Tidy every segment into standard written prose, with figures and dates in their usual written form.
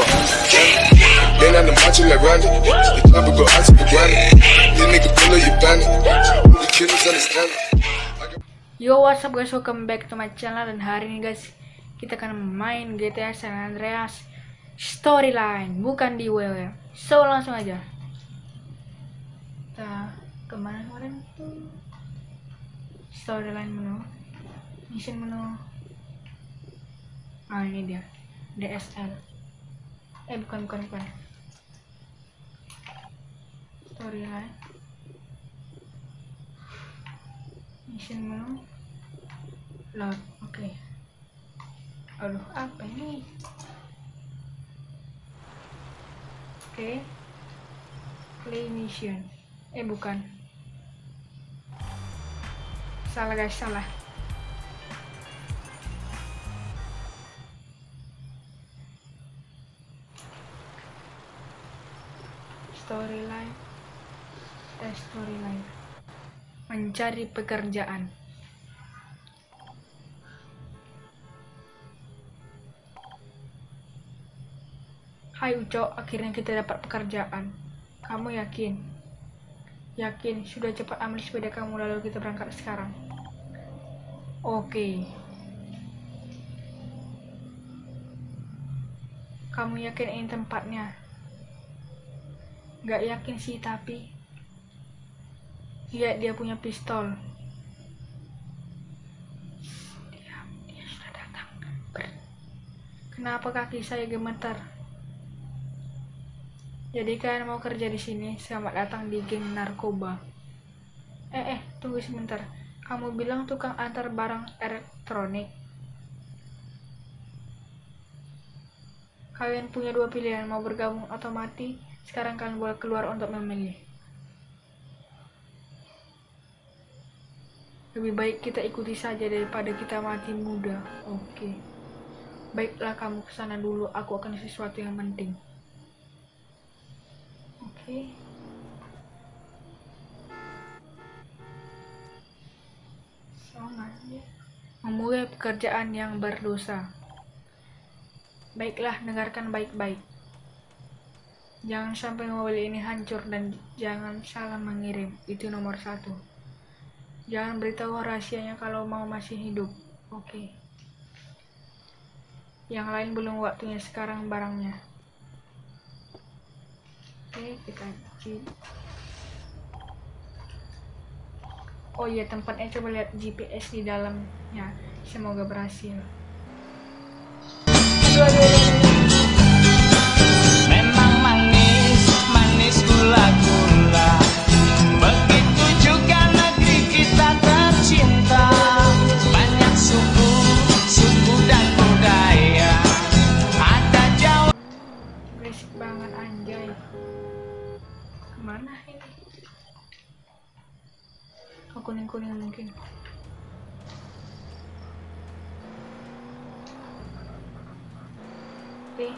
Been on the macho like Randy. The club will go out to the granny. You nigga pull up your bandit. The killers understand. Yo, what's up guys, welcome back to my channel. Dan hari ini guys, kita akan main GTA San Andreas Storyline, bukan di WoW. So langsung aja. Kita kemana kemarin tuh? Storyline menu, mission menu. Ah, ini dia, DSL. Bukan. Storyline, mission menu, load. Oke. Aduh, apa ini? Oke. Play mission. Bukan. Salah guys, salah. Storyline. Storyline. Mencari pekerjaan. Hai Uco, akhirnya kita dapat pekerjaan. Kamu yakin? Yakin, sudah cepat ambil sepeda kamu lalu kita berangkat sekarang. Oke. Kamu yakin ini tempatnya? Gak yakin sih, tapi lihat dia punya pistol. Dia sudah datang. Kenapa kaki saya gemetar? Jadi kalian mau kerja di sini? Selamat datang di geng narkoba. Tunggu sebentar. Kamu bilang tukang antar barang elektronik. Kalian punya dua pilihan, mau bergabung atau mati. Sekarang kalian boleh keluar untuk memilih. Lebih baik kita ikuti saja daripada kita mati muda. Oke. Baiklah, kamu kesana dulu. Aku akan sesuatu yang penting. Oke. Memulai pekerjaan yang berdosa. Baiklah, dengarkan baik-baik. Jangan sampai mobil ini hancur dan jangan salah mengirim. Itu nomor 1. Jangan beritahu rahasianya kalau mau masih hidup. Oke. Yang lain belum waktunya, sekarang barangnya. Oke, kita cek. Oh iya, tempatnya coba lihat GPS di dalamnya. Semoga berhasil. Aduh. Memang manis gula-gula. Begitu juga negeri kita tercinta. Banyak suku dan budaya. Ada Jawa. Berisik banget anjay. Kemana ini? Oh, kuning-kuning mungkin. Oke.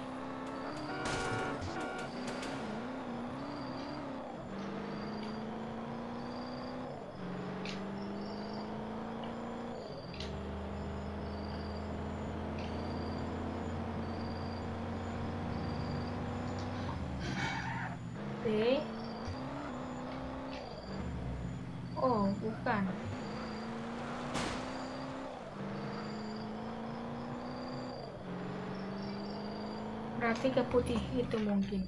Oh, bukan. Berarti ke putih itu mungkin.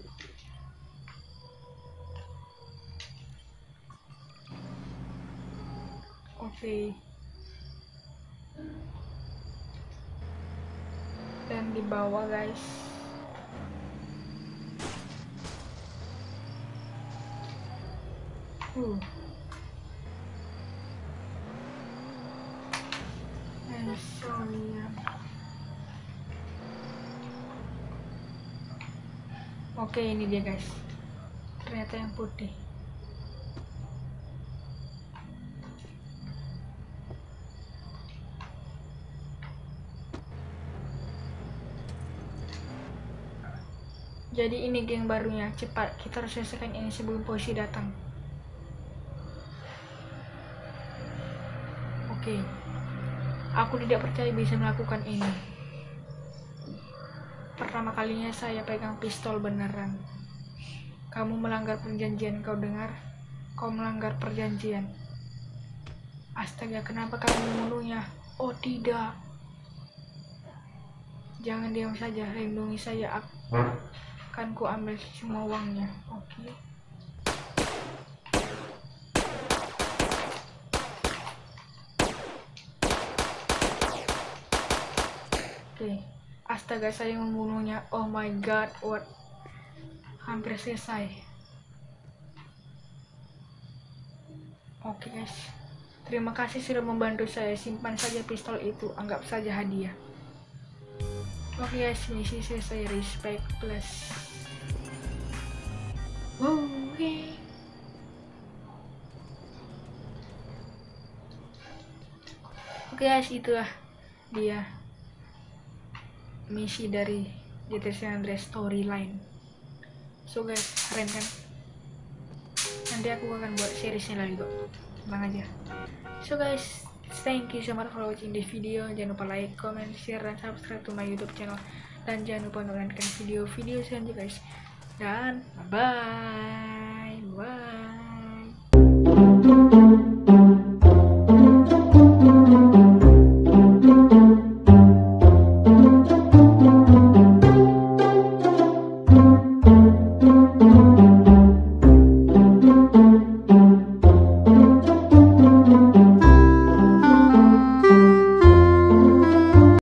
Oke. Dan di bawah guys. Oke, ini dia guys. Ternyata yang putih. Jadi ini geng barunya. Cepat, kita harus selesaikan ini sebelum polisi datang. Oke. Aku tidak percaya bisa melakukan ini. pertama kalinya saya pegang pistol beneran. Kamu melanggar perjanjian, kau dengar? Kau melanggar perjanjian. Astaga, kenapa kamu membunuhnya? Oh tidak. Jangan diam saja, lindungi saya. Akan ku ambil semua uangnya. Oke. Astaga, saya membunuhnya. Oh my god, what? Hampir selesai. Oke guys, terima kasih sudah membantu saya. Simpan saja pistol itu, anggap saja hadiah. Oke guys, misi selesai. Respect plus. Oke. Oke guys, itulah dia misi dari GTA San Andreas storyline. So guys, keren kan? Nanti aku akan buat seriesnya lagi kok, tenang aja. So guys, thank you so much for watching this video. Jangan lupa like, comment, share, dan subscribe to my YouTube channel. Dan jangan lupa untuk menonton video-video selanjutnya guys. Dan bye bye.